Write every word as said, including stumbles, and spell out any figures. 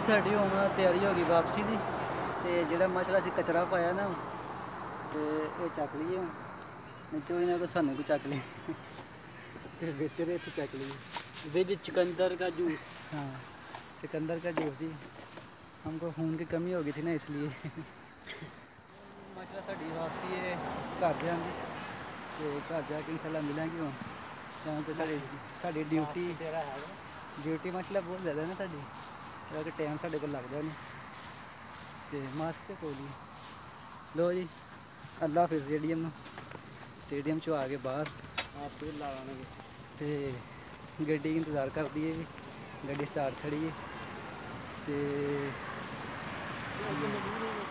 ਸਾਡੀ ਹੁਣ ਤਿਆਰੀ ਹੋ ਗਈ ਵਾਪਸੀ ਦੀ ਤੇ ਜਿਹੜਾ ਮਸਲਾ ਸੀ ਕਚਰਾ ਪਾਇਆ ਨਾ ਤੇ ਇਹ ਚੱਕ ਲਈਏ ਹੁਣ ਨਹੀਂ ਤੇ ਇਹਨਾਂ को ਸਾਨੂੰ को ਚੱਕ लिए ਤੇ बेहतर है तो ਚੱਕ लिए विद चुकंदर का जूस। हाँ चुकंदर का जूस जी हमको खून की कमी हो गई थी ना इसलिए माशाल्लाह साड़ी वापसी है घरदियां दी ते घर जाके इंशाल्लाह मिलांगे ਹੁਣ क्योंकि साड़ी साड़ी ड्यूटी ड्यूटी माशाल्लाह बहुत ज़्यादा ना साड़ी कि टाइम साढ़े को लगता नहीं तो मास्क तो कोई नहीं लो जी अल्लाह हाफिज़ स्टेडियम स्टेडियम चो आ गए बाहर आप फिर लावांगे तो गड्डी इंतज़ार कर दी है गड्डी स्टार्ट खड़ी है तो